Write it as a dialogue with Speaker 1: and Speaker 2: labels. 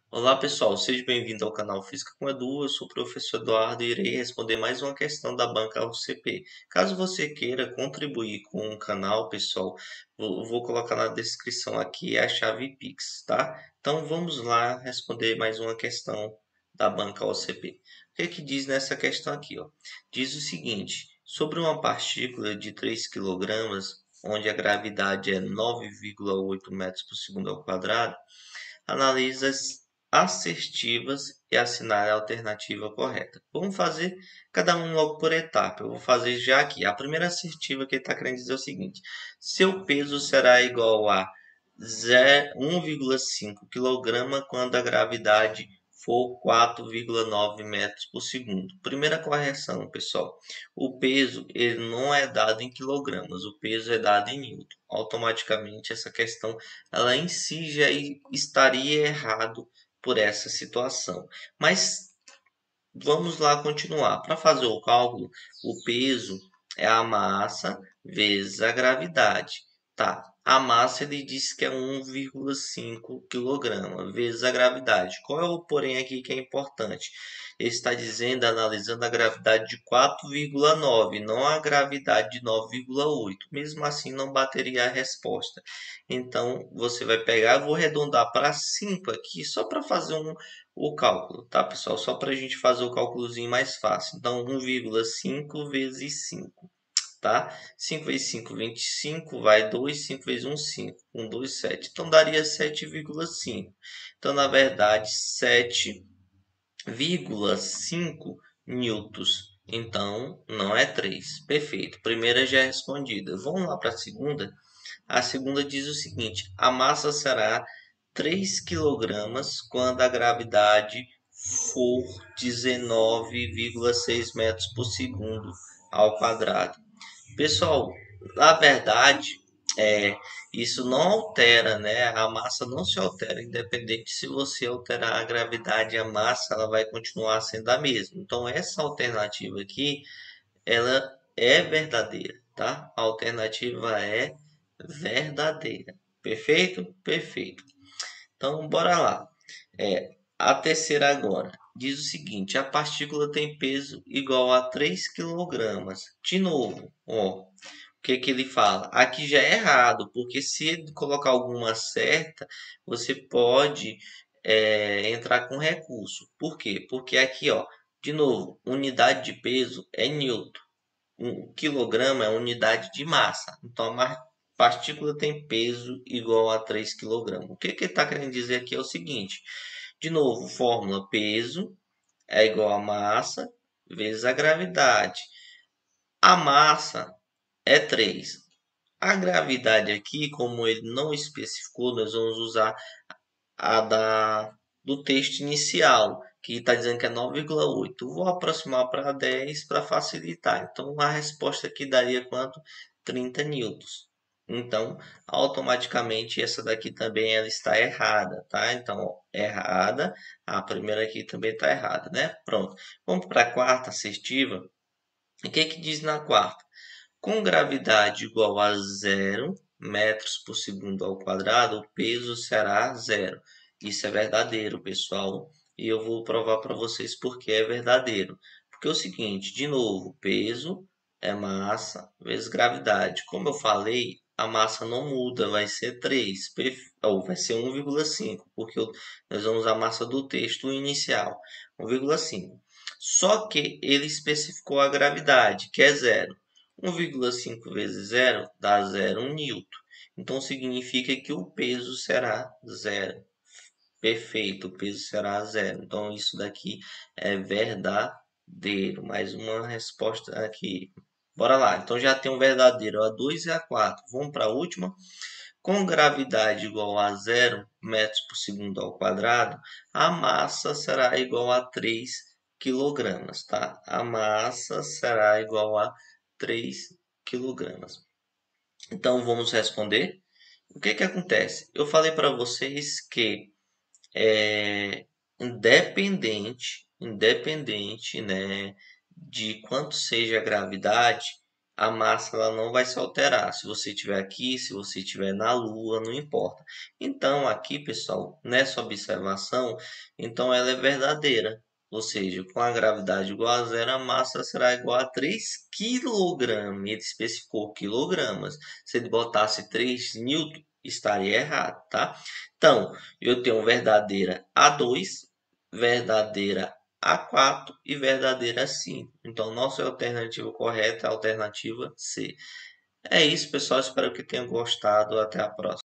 Speaker 1: Olá pessoal, seja bem-vindo ao canal Física com Edu. Eu sou o professor Eduardo e irei responder mais uma questão da banca UCP. Caso você queira contribuir com o canal, pessoal, vou colocar na descrição aqui a chave Pix, tá? Então vamos lá responder mais uma questão da banca UCP. O que é que diz nessa questão aqui, ó? Diz o seguinte: sobre uma partícula de 3 quilogramas, onde a gravidade é 9,8 metros por segundo ao quadrado, analisa as assertivas e assinale a alternativa correta. Vamos fazer cada um logo por etapa. Eu vou fazer já aqui. A primeira assertiva que ele está querendo dizer é o seguinte: seu peso será igual a 1,5 kg quando a gravidade for 4,9 metros por segundo. Primeira correção, pessoal. O peso ele não é dado em quilogramas, o peso é dado em newton. Automaticamente essa questão ela em si já estaria errado por essa situação. Mas vamos lá continuar. Para fazer o cálculo, o peso é a massa vezes a gravidade. Tá. A massa ele diz que é 1,5 kg vezes a gravidade. Qual é o porém aqui que é importante? Ele está dizendo, analisando a gravidade de 4,9, não a gravidade de 9,8. Mesmo assim, não bateria a resposta. Então, você vai pegar, vou arredondar para 5 aqui, só para fazer o cálculo, tá, pessoal? Só para a gente fazer o cálculozinho mais fácil. Então, 1,5 vezes 5, tá? 5 vezes 5, 25, vai 2, 5 vezes 1, 5. 1, 2, 7. Então, daria 7,5. Então, na verdade, 7,5 newtons. Então, não é 3. Perfeito. Primeira já é respondida. Vamos lá para a segunda. A segunda diz o seguinte: a massa será 3 quilogramas quando a gravidade for 19,6 metros por segundo ao quadrado. Pessoal, na verdade, é, isso não altera, né? A massa não se altera, independente se você alterar a gravidade, a massa ela vai continuar sendo a mesma. Então, essa alternativa aqui, ela é verdadeira, tá? A alternativa é verdadeira. Perfeito? Perfeito. Então, bora lá. A terceira agora diz o seguinte: a partícula tem peso igual a 3 quilogramas. De novo, ó, o que que ele fala? Aqui já é errado, porque se ele colocar alguma certa, você pode entrar com recurso. Por quê? Porque aqui, ó, de novo, unidade de peso é newton. 1 quilograma é unidade de massa. Então, a partícula tem peso igual a 3 quilogramas. O que que ele está querendo dizer aqui é o seguinte. De novo, fórmula peso é igual a massa vezes a gravidade. A massa é 3. A gravidade aqui, como ele não especificou, nós vamos usar a do texto inicial, que está dizendo que é 9,8. Vou aproximar para 10 para facilitar. Então, a resposta aqui daria quanto? 30 newtons. Então, automaticamente, essa daqui também ela está errada, tá? Então, errada. A primeira aqui também está errada, né? Pronto. Vamos para a quarta assertiva. O que que diz na quarta? Com gravidade igual a 0 metros por segundo ao quadrado, o peso será zero. Isso é verdadeiro, pessoal. E eu vou provar para vocês porque é verdadeiro. Porque é o seguinte, de novo, peso é massa vezes gravidade. Como eu falei, a massa não muda, vai ser 3, ou vai ser 1,5, porque nós vamos usar a massa do texto inicial, 1,5. Só que ele especificou a gravidade, que é zero. 1,5 vezes zero dá 0 newton. Então significa que o peso será zero. Perfeito, o peso será zero. Então isso daqui é verdadeiro. Mais uma resposta aqui. Bora lá. Então já tem um verdadeiro, a 2 e a 4. Vamos para a última. Com gravidade igual a 0 metros por segundo ao quadrado, a massa será igual a 3 quilogramas, tá? A massa será igual a 3 quilogramas. Então vamos responder. O que que acontece? Eu falei para vocês que independente, né, de quanto seja a gravidade, a massa ela não vai se alterar. Se você estiver aqui, se você estiver na Lua, não importa. Então, aqui, pessoal, nessa observação, então ela é verdadeira. Ou seja, com a gravidade igual a zero, a massa será igual a 3 kg. Ele especificou quilogramas. Se ele botasse 3 newton, estaria errado, tá? Então, eu tenho verdadeira A2, verdadeira A4 e verdadeira 5. Então, nossa alternativa correta é a alternativa C. É isso, pessoal. Espero que tenham gostado. Até a próxima.